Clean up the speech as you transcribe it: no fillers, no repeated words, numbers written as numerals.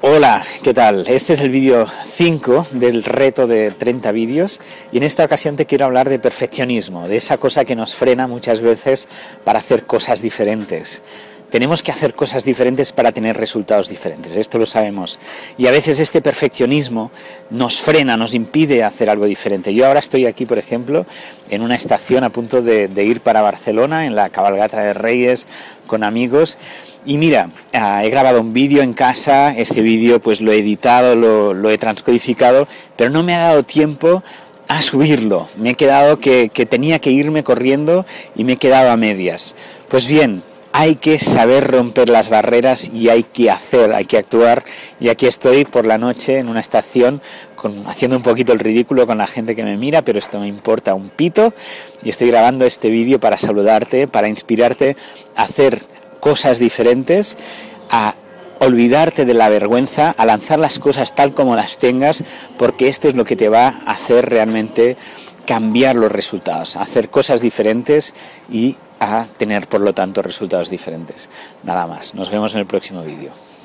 Hola, ¿qué tal? Este es el vídeo 5 del reto de 30 vídeos y en esta ocasión te quiero hablar de perfeccionismo, de esa cosa que nos frena muchas veces para hacer cosas diferentes. Tenemos que hacer cosas diferentes para tener resultados diferentes, esto lo sabemos. Y a veces este perfeccionismo nos frena, nos impide hacer algo diferente. Yo ahora estoy aquí, por ejemplo, en una estación a punto de ir para Barcelona, en la cabalgata de Reyes, con amigos. Y mira, he grabado un vídeo en casa, este vídeo pues lo he editado, lo he transcodificado, pero no me ha dado tiempo a subirlo. Me he quedado que tenía que irme corriendo y me he quedado a medias. Pues bien, hay que saber romper las barreras y hay que actuar. Y aquí estoy por la noche en una estación haciendo un poquito el ridículo con la gente que me mira, pero esto me importa un pito. Y estoy grabando este vídeo para saludarte, para inspirarte a hacer cosas diferentes, a olvidarte de la vergüenza, a lanzar las cosas tal como las tengas, porque esto es lo que te va a hacer realmente cambiar los resultados, a hacer cosas diferentes y a tener, por lo tanto, resultados diferentes. Nada más. Nos vemos en el próximo vídeo.